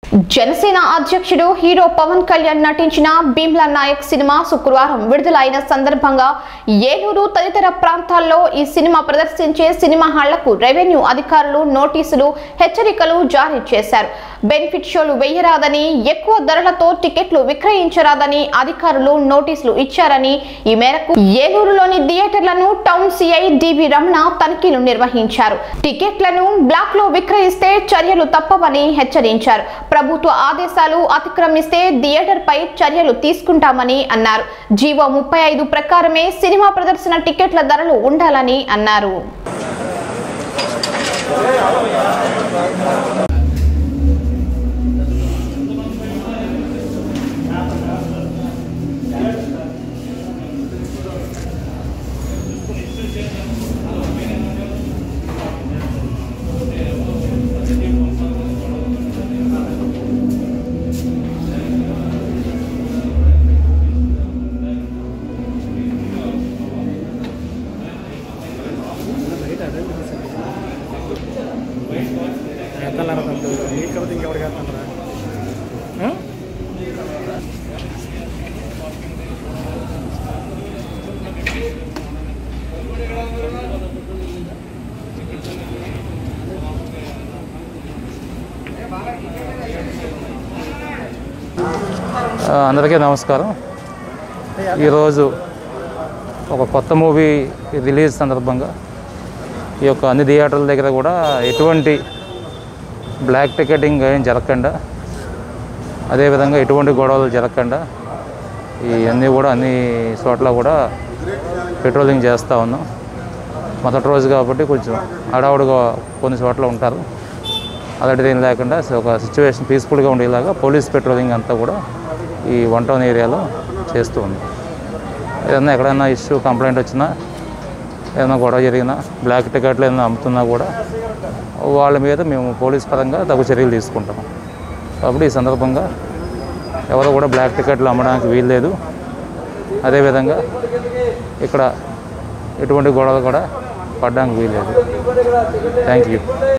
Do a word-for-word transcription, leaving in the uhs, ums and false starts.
జనసేన అధ్యక్షుడు హీరో పవన్ కళ్యాణ్ నటించిన భీమ్లా నాయక్ సినిమా శుక్రవారం విడుదలైన సందర్భంగా ఏలూరు తదితర ప్రాంతాల్లో ఈ సినిమా ప్రదర్శించే సినిమా హాళ్లకు రెవెన్యూ అధికారులు నోటీసులు హెచ్చరికలు జారీ చేశారు. బెనిఫిట్ షోలు వేయరాదని, ఎక్కువ ధరలతో టికెట్లు విక్రయించరాదని అధికారులు నోటీసులు ఇచ్చారని, ఈ మేరకు ఏలూరులోని థియేటర్లను టౌన్ సిఐ డివి రమణ తనిఖీలు నిర్వహించారు. టికెట్లను బ్లాక్ లో విక్రయిస్తే చర్యలు తప్పవని హెచ్చరించారు. ప్రభుత్వ ఆదేశాలు అతిక్రమిస్తే థియేటర్ పై చర్యలు తీసుకుంటామని అన్నారు. జీవో ముప్పై ఐదు ప్రకారమే సినిమా ప్రదర్శన టికెట్ల ధరలు ఉండాలని అన్నారు. అందరికీ నమస్కారం. ఈరోజు ఒక కొత్త మూవీ రిలీజ్ సందర్భంగా ఈ యొక్క అన్ని థియేటర్ల దగ్గర కూడా ఎటువంటి బ్లాక్ టికెటింగ్ ఏం జరగకుండా, అదేవిధంగా ఎటువంటి గొడవలు జరగకుండా ఇవన్నీ కూడా అన్ని చోట్ల కూడా పెట్రోలింగ్ చేస్తూ ఉన్నాం. మొదటి రోజు కాబట్టి కొంచెం హడావుడిగా కొన్ని చోట్ల ఉంటారు. అలాంటిది ఏం లేకుండా ఒక సిచ్యువేషన్ పీస్ఫుల్గా ఉండేలాగా పోలీస్ పెట్రోలింగ్ అంతా కూడా ఈ వన్ టౌన్ ఏరియాలో చేస్తూ ఉంది. ఏదన్నా ఎక్కడైనా ఇష్యూ కంప్లైంట్ వచ్చినా, ఏదైనా గొడవ జరిగినా, బ్లాక్ టికెట్లు ఏదైనా అమ్ముతున్నా కూడా వాళ్ళ మీద మేము పోలీస్ పరంగా తగు చర్యలు తీసుకుంటాం. కాబట్టి ఈ సందర్భంగా ఎవరు కూడా బ్లాక్ టికెట్లు అమ్మడానికి వీల్లేదు. అదేవిధంగా ఇక్కడ ఎటువంటి గొడవలు కూడా పడడానికి వీల్లేదు. Thank you.